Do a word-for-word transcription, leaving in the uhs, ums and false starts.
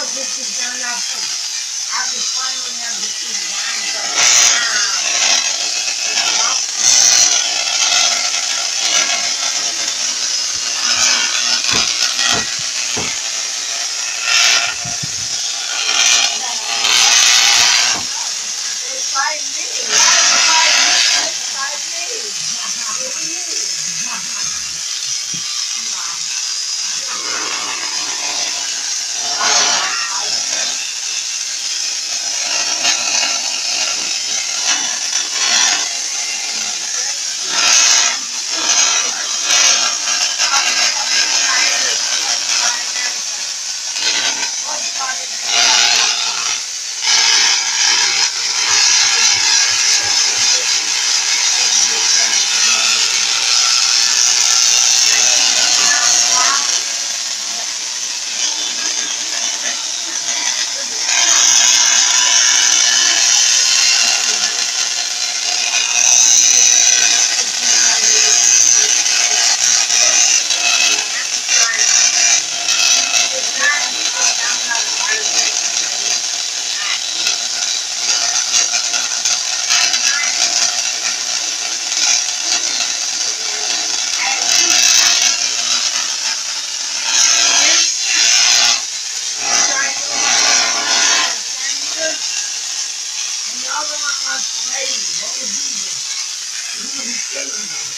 this is done nothing. I'll be following them to see the answer. The other one was lady. What was he doing? He was skating.